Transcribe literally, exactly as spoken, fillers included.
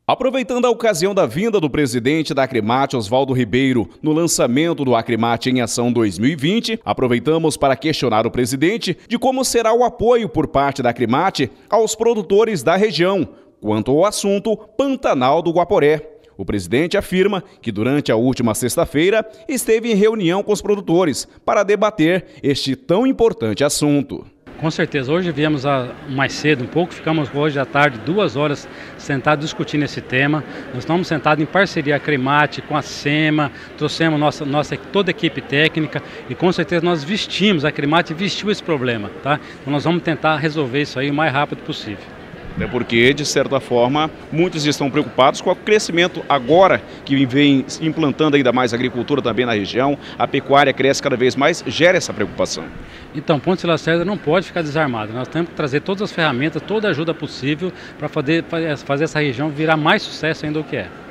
Aproveitando a ocasião da vinda do presidente da Acrimate, Oswaldo Ribeiro, no lançamento do Acrimate em Ação dois mil e vinte, aproveitamos para questionar o presidente de como será o apoio por parte da Acrimate aos produtores da região, quanto ao assunto Pantanal do Guaporé. O presidente afirma que durante a última sexta-feira esteve em reunião com os produtores para debater este tão importante assunto. Com certeza, hoje viemos a, mais cedo um pouco, ficamos hoje à tarde duas horas sentados discutindo esse tema. Nós estamos sentados em parceria Acrimate com a SEMA, trouxemos nossa, nossa, toda a equipe técnica e com certeza nós vestimos, a Acrimate vestiu esse problema, tá? Então nós vamos tentar resolver isso aí o mais rápido possível. É porque, de certa forma, muitos estão preocupados com o crescimento agora que vem implantando ainda mais agricultura também na região, a pecuária cresce cada vez mais, gera essa preocupação. Então, Pontes Lacerda não pode ficar desarmado, nós temos que trazer todas as ferramentas, toda a ajuda possível para fazer, fazer essa região virar mais sucesso ainda do que é.